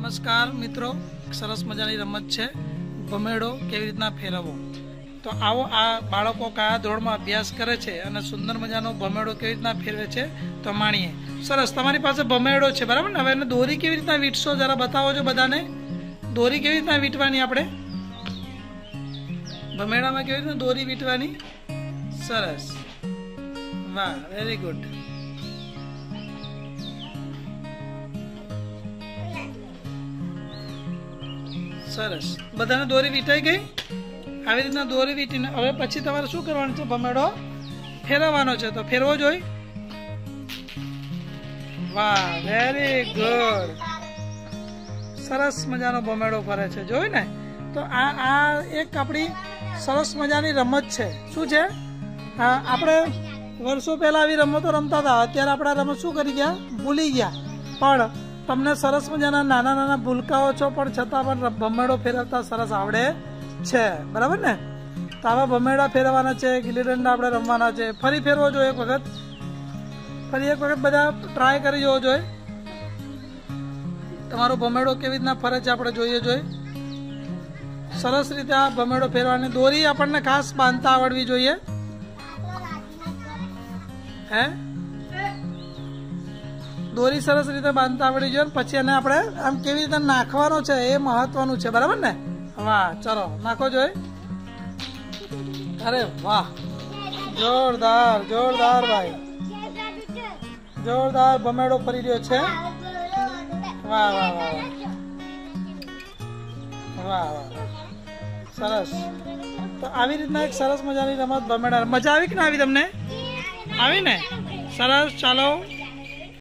નમસ્કાર મિત્રો, સરસ મજાની રમત છે ભમેડો કેવી રીતના ફેરવવો। તો આવો આ બાળકો કયા ધોરણમાં અભ્યાસ કરે છે અને સુંદર મજાનો ભમેડો કેવી રીતના ફેરવે છે તો માણીએ। સરસ, તમારી પાસે ભમેડો છે બરાબર ને? હવે એને દોરી કેવી રીતના વીંટશો જરા બતાવો છો બધાને। દોરી કેવી રીતના વીંટવાની આપણે ભમેડામાં, કેવી રીતના દોરી વીંટવાની? સરસ, વાહ, વેરી ગુડ। સરસ, બધાને દોરી વીંટાઈ ગઈ। આવી રીતના દોરી વીંટીને હવે પછી તમારે શું કરવાનું છે? ભમેડો ફેરવવાનો છે, તો ફેરવો જોઈએ। વાહ, વેરી ગુડ, સરસ મજાનો ભમેડો ફરે છે, જોયું ને? તો આ એક આપણી સરસ મજાની રમત છે। શું છે? આપણે વર્ષો પહેલા આવી રમતો રમતા હતા, અત્યારે આપણે આ રમત શું કરી ગયા? ભૂલી ગયા। પણ તમને સરસ મજાના નાના નાના ભૂલકાઓ છો, પણ છતાં પણ ભમેડો ફેરવતા સરસ આવડે છે, બરાબર ને? તો આવા ભમેડા ફેરવવાના છે, ગિલ્લી દંડા આપણે રમવાના છે। ફરી ફેરવો જોઈએ એક વખત, ફરી એક વખત બધા ટ્રાય કરી જોવો જોઈએ। તમારો ભમેડો કેવી રીતના ફરે છે આપણે જોઈએ જોઈએ। સરસ રીતે આ ભમેડો ફેરવાની દોરી આપણને ખાસ બાંધતા આવડવી જોઈએ। હે, દોરી સરસ રીતે બાંધતા આવડી જોઈએ, પછી એને આપણે આમ કેવી રીતે નાખવાનો છે એ મહત્વનું છે, બરાબર ને? વાહ, ચલો નાખો જોઈએ। અરે વાહ, જોરદાર જોરદાર ભાઈ, જોરદાર ભમેડો ફરી રહ્યો છે। વાહ વાહ વાહ વાહ વાહ, સરસ। તો આવી રીતના એક સરસ મજાની રમત ભમેડા, મજા આવી કે ના આવી? તમને આવી ને? સરસ, ચાલો